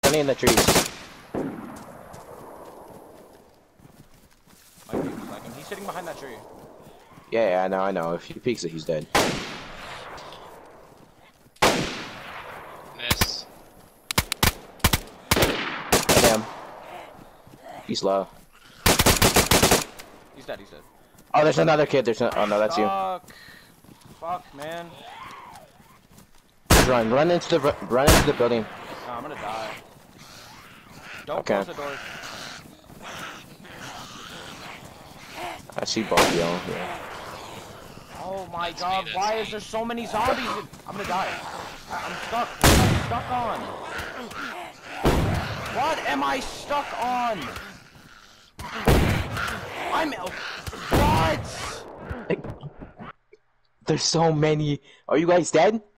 standing in the trees. He's sitting behind that tree. Yeah, I know. If he peeks it, he's dead. Miss. Damn. He's low. He's dead. Oh, there's another kid. Oh no, that's you. Fuck, man. Just run into the building. No, I'm gonna die. Don't Okay. close the doors. I see both y'all. Yeah. Oh my That's god, me, why that's is me. there so many zombies? I'm gonna die. I'm stuck. What am I stuck on? What am I stuck on? What? There's so many. Are you guys dead?